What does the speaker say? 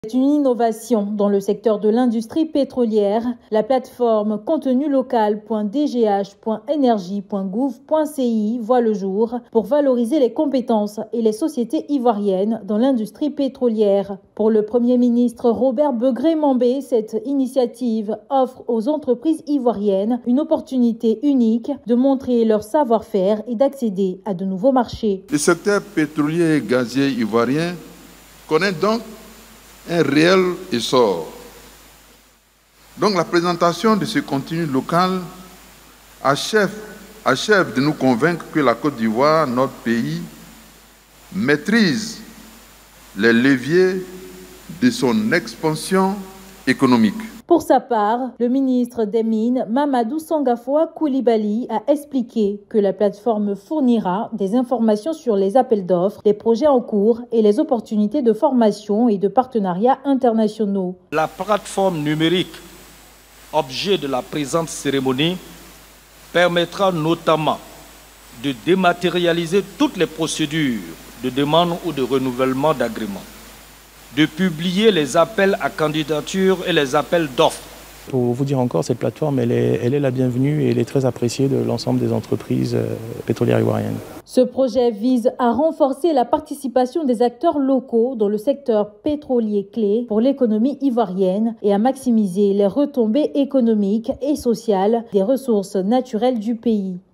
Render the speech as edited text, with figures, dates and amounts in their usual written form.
C'est une innovation dans le secteur de l'industrie pétrolière. La plateforme contenulocal.dgh.energie.gouv.ci voit le jour pour valoriser les compétences et les sociétés ivoiriennes dans l'industrie pétrolière. Pour le Premier ministre Robert Begré-Mambé, cette initiative offre aux entreprises ivoiriennes une opportunité unique de montrer leur savoir-faire et d'accéder à de nouveaux marchés. Le secteur pétrolier et gazier ivoirien connaît donc un réel essor. Donc la présentation de ce contenu local achève de nous convaincre que la Côte d'Ivoire, notre pays, maîtrise les leviers de son expansion économique. Pour sa part, le ministre des Mines, Mamadou Sangafoua Koulibaly, a expliqué que la plateforme fournira des informations sur les appels d'offres, les projets en cours et les opportunités de formation et de partenariats internationaux. La plateforme numérique, objet de la présente cérémonie, permettra notamment de dématérialiser toutes les procédures de demande ou de renouvellement d'agrément, de publier les appels à candidature et les appels d'offres. Pour vous dire encore, cette plateforme, elle est la bienvenue et elle est très appréciée de l'ensemble des entreprises pétrolières ivoiriennes. Ce projet vise à renforcer la participation des acteurs locaux dans le secteur pétrolier clé pour l'économie ivoirienne et à maximiser les retombées économiques et sociales des ressources naturelles du pays.